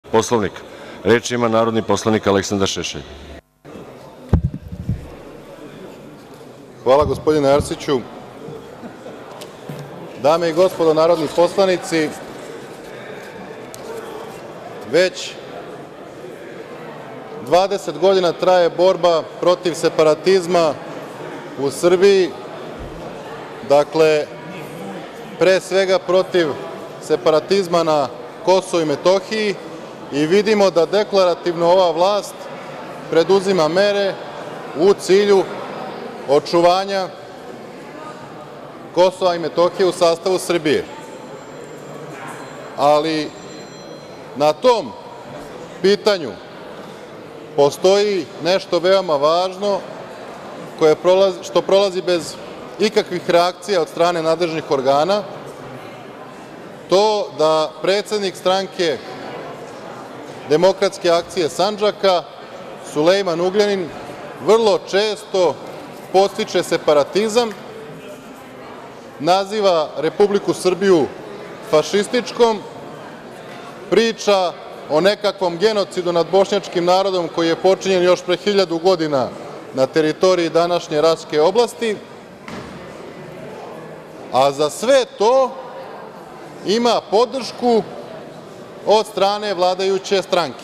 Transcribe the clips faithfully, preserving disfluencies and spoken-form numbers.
Poslovnika. Reč ima narodni poslanik Aleksandar Šešelj. Hvala, gospodine Arsiću. Dame i gospodo narodni poslanici, već dvadeset godina traje borba protiv separatizma u Srbiji, dakle, pre svega protiv separatizma na Kosovu i Metohiji, i vidimo da deklarativno ova vlast preduzima mere u cilju očuvanja Kosova i Metohije u sastavu Srbije. Ali na tom pitanju postoji nešto veoma važno koje prolazi, što prolazi bez ikakvih reakcija od strane nadležnih organa, to da predsednik stranke Demokratske akcije Sandžaka, Sulejman Ugljanin, vrlo često podstiče separatizam, naziva Republiku Srbiju fašističkom, priča o nekakvom genocidu nad bošnjačkim narodom koji je počinjen još pre hiljadu godina na teritoriji današnje Raške oblasti, a za sve to ima podršku od strane vladajuće stranke.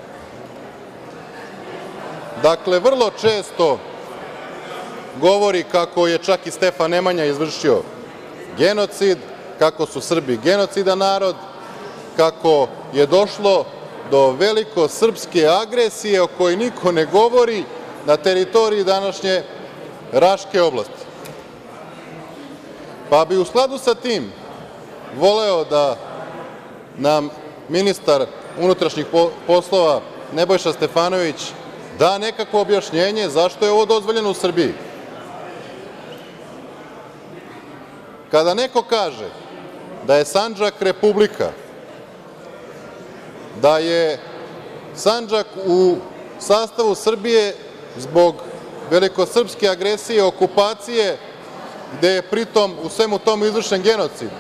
Dakle, vrlo često govori kako je čak i Stefan Nemanja izvršio genocid, kako su Srbi genocidan narod, kako je došlo do velikosrpske agresije o kojoj niko ne govori na teritoriji današnje Raške oblasti. Pa bi u skladu sa tim voleo da nam ministar unutrašnjih poslova Nebojša Stefanović da nekakvo objašnjenje zašto je ovo dozvoljeno u Srbiji. Kada neko kaže da je Sandžak republika, da je Sandžak u sastavu Srbije zbog velikosrpske agresije, okupacije, gde je pritom u svemu tomu izvršen genocid,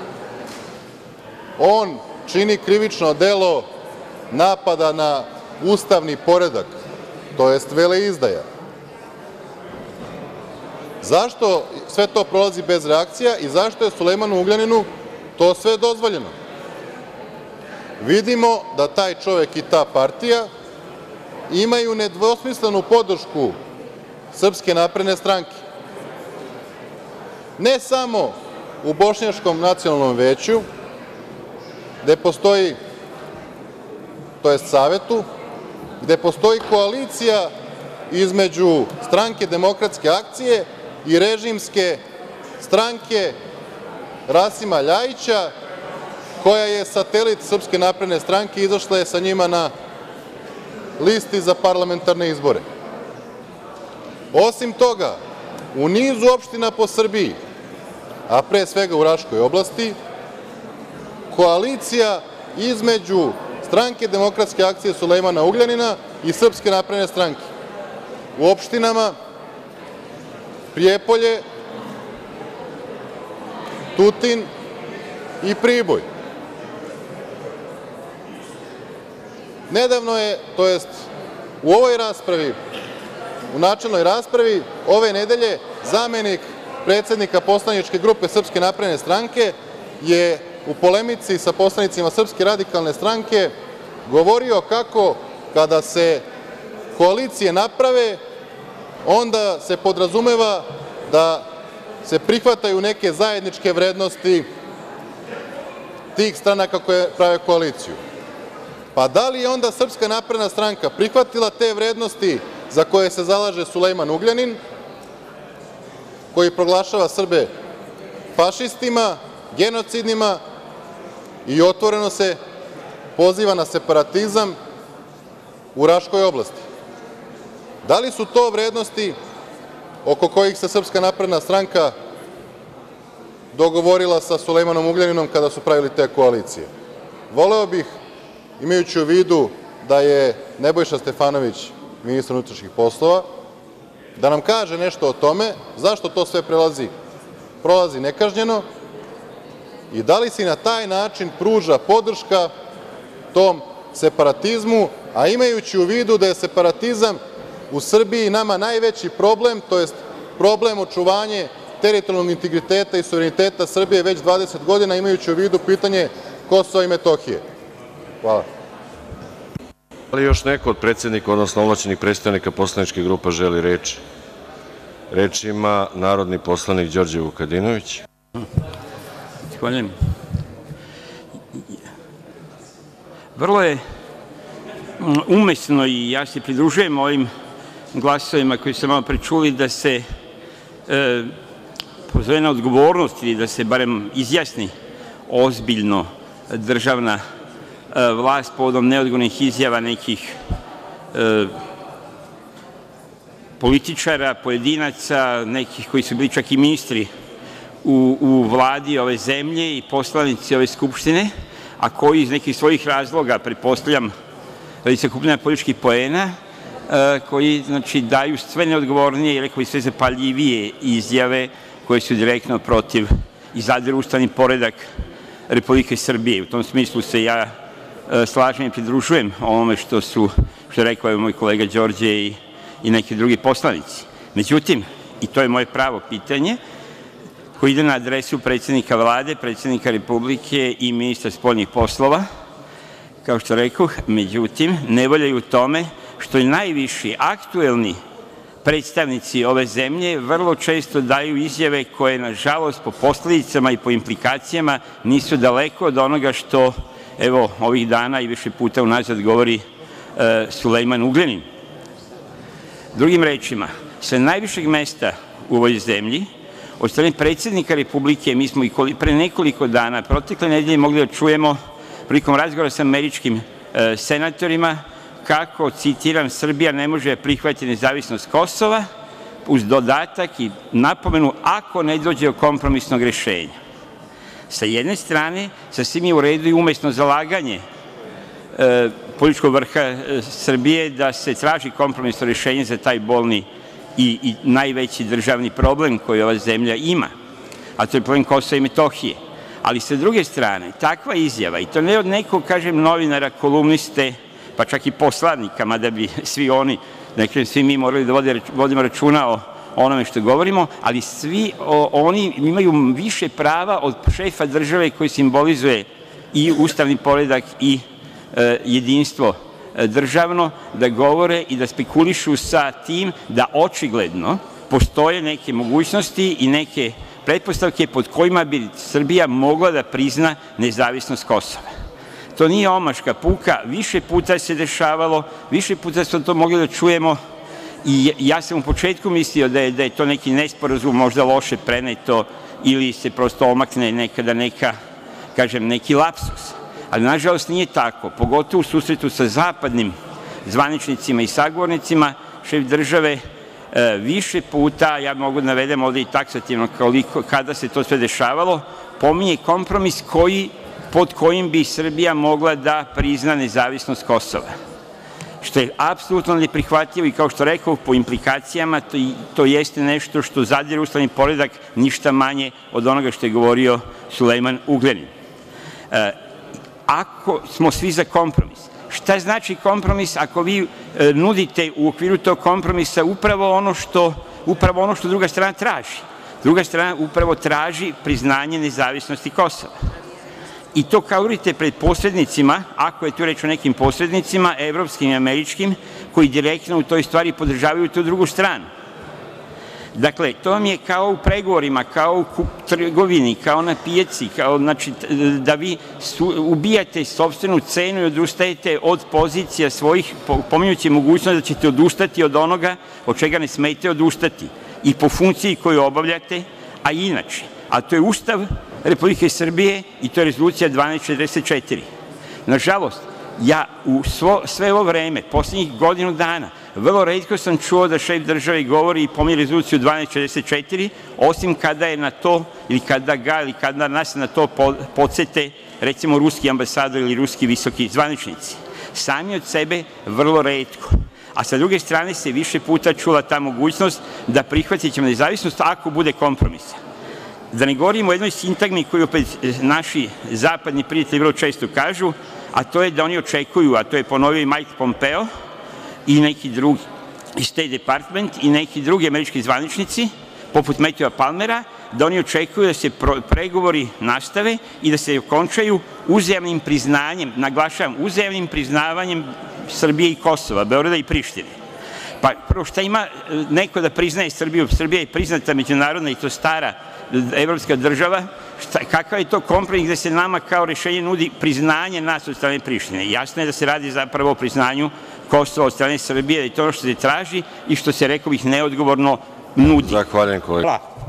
on čini krivično delo napada na ustavni poredak, to jest veleizdaja. Zašto sve to prolazi bez reakcija i zašto je Sulejmanu Ugljaninu to sve dozvoljeno? Vidimo da taj čovek i ta partija imaju nedvosmislenu podršku Srpske napredne stranke. Ne samo u Bošnjačkom nacionalnom veću, gde postoji, to jest savetu, gde postoji koalicija između Stranke Demokratske akcije i režimske stranke Rasima Ljajića, koja je satelit Srpske napredne stranke i izašla je sa njima na listi za parlamentarne izbore. Osim toga, u nizu opština po Srbiji, a pre svega u Raškoj oblasti, koalicija između Stranke Demokratske akcije Sulejmana Ugljanina i Srpske napredne stranke u opštinama Prijepolje, Tutin i Priboj. Nedavno je, to jest u ovoj raspravi, u načelnoj raspravi, ove nedelje, zamenik predsednika poslaničke grupe Srpske napredne stranke je u polemici sa poslanicima Srpske radikalne stranke govorio kako kada se koalicije naprave, onda se podrazumeva da se prihvataju neke zajedničke vrednosti tih stranaka koje prave koaliciju. Pa da li je onda Srpska napredna stranka prihvatila te vrednosti za koje se zalaže Sulejman Ugljanin, koji proglašava Srbe fašistima, genocidnima i otvoreno se poziva na separatizam u Raškoj oblasti? Da li su to vrednosti oko kojih se Srpska napredna stranka dogovorila sa Sulejmanom Ugljaninom kada su pravili te koalicije? Voleo bih, imajući u vidu da je Nebojša Stefanović ministar unutrašnjih poslova, da nam kaže nešto o tome zašto to sve prelazi, prolazi nekažnjeno i da li se na taj način pruža podrška tom separatizmu, a imajući u vidu da je separatizam u Srbiji nama najveći problem, to jest problem očuvanja teritorijalnog integriteta i suvereniteta Srbije već dvadeset godina, imajući u vidu pitanje Kosova i Metohije. Hvala. Da li još neko od predsednika, odnosno ovlašćenih predstavnika poslaničkih grupa želi reč? Reč ima narodni poslanik Đorđe Vukadinović. Zahvaljujem. Vrlo je umesno i ja se pridružujem ovim glasovima koji sam malo pre čuli da se e, pozove na odgovornost ili da se barem izjasni ozbiljno državna e, vlast povodom neodgovornih izjava nekih e, političara, pojedinaca, nekih koji su bili čak i ministri u, u vladi ove zemlje i poslanici ove Skupštine, a koji iz nekih svojih razloga, pretpostavljam, radi sakupljanja političkih poena, koji znači, daju sve neodgovornije i rekao i sve zapaljivije izjave koje su direktno protiv i zadiru ustavni poredak Republike Srbije. U tom smislu se ja slažem i pridružujem ovome što su, što je rekao moj kolega Đorđe i, i neki drugi poslanici. Međutim, i to je moje pravo pitanje, koji ide na adresu predsednika Vlade, predsednika Republike i ministra spoljnih poslova, kao što rekoh, međutim, nevolja je u tome što i najviši aktuelni predstavnici ove zemlje vrlo često daju izjave koje, nažalost, po posledicama i po implikacijama nisu daleko od onoga što, evo, ovih dana i više puta unazad govori e, Sulejman Ugljanin. Drugim rečima, sa najvišeg mesta u ovoj zemlji, od strane predsednika Republike, mi smo i pre nekoliko dana, protekle nedelje, mogli da čujemo prilikom razgovora sa američkim e, senatorima kako, citiram, Srbija ne može prihvatiti nezavisnost Kosova uz dodatak i napomenu ako ne dođe do kompromisnog rešenja. Sa jedne strane, sasvim je u redu i umesno zalaganje e, političkog vrha e, Srbije da se traži kompromisno rešenje za taj bolni i, i najveći državni problem koji ova zemlja ima, a to je problem Kosova i Metohije. Ali sa druge strane, takva izjava, i to ne od nekog, kažem, novinara, kolumniste, pa čak i poslanika, mada bi svi oni, dakle, svi mi morali da vode, vodimo računa o onome što govorimo, ali svi o, oni imaju više prava od šefa države koji simbolizuje i ustavni poredak i e, jedinstvo e, državno, da govore i da spekulišu sa tim da očigledno postoje neke mogućnosti i neke pretpostavke pod kojima bi Srbija mogla da prizna nezavisnost Kosova. To nije omaška puka, više puta se dešavalo, više puta smo to mogli da čujemo i ja sam u početku mislio da je, da je to neki nesporazum, možda loše preneto ili se prosto omakne nekada neka, kažem, neki lapsus. Ali nažalost nije tako, pogotovo u susretu sa zapadnim zvaničnicima i sagovornicima, šef države više puta, ja mogu da navedem ovde i taksativno koliko, kada se to sve dešavalo, pominje kompromis koji, pod kojim bi Srbija mogla da prizna nezavisnost Kosova. Što je apsolutno neprihvatljivo i kao što rekao, po implikacijama to, to jeste nešto što zadire ustavni poredak ništa manje od onoga što je govorio Sulejman Ugljanin. E, ako smo svi za kompromis, šta znači kompromis ako vi e, nudite u okviru tog kompromisa upravo ono što upravo ono što druga strana traži? Druga strana upravo traži priznanje nezavisnosti Kosova. I to kalurite pred posrednicima, ako je tu reč o nekim posrednicima, evropskim i američkim, koji direktno u toj stvari podržavaju tu drugu stranu. Dakle, to vam je kao u pregovorima, kao u trgovini, kao na pijaci, kao, znači, da vi su, ubijate sopstvenu cenu i odustajete od pozicija svojih, pominjući mogućnost da ćete odustati od onoga od čega ne smete odustati i po funkciji koju obavljate, a inače, a to je Ustav Republike Srbije i to je Rezolucija dvanaest četrdeset četiri. Nažalost, ja u svo, sve ovo vreme, poslednjih godinu dana, vrlo retko sam čuo da šef države govori i pominje Rezoluciju dvanaest četrdeset četiri, osim kada je na to, ili kada ga, ili kada nas na to podsete, recimo, ruski ambasador ili ruski visoki zvaničnici. Sami od sebe vrlo retko. A sa druge strane se više puta čula ta mogućnost da prihvatit ćemo nezavisnost ako bude kompromisa. Da ne govorimo o jednoj sintagmi koju opet naši zapadni prijatelji vrlo često kažu, a to je da oni očekuju, a to je ponovio i Majk Pompeo i neki drugi i State Department i neki drugi američki zvaničnici, poput Metjua Palmera, da oni očekuju da se pregovori nastave i da se okončaju uzajamnim priznanjem, naglašavam, uzajamnim priznavanjem Srbije i Kosova, Beograda i Prištine. Pa prvo, šta ima neko da priznaje Srbiju? Srbija je priznata međunarodna i to stara evropska država. Kakav je to kompromis gde se nama kao rešenje nudi priznanje nas od strane Prištine? Jasno je da se radi zapravo o priznanju Kosova od strane Srbije, da je to ono što se traži i što se, rekao bih, neodgovorno nudi. Zahvaljujem, kolega.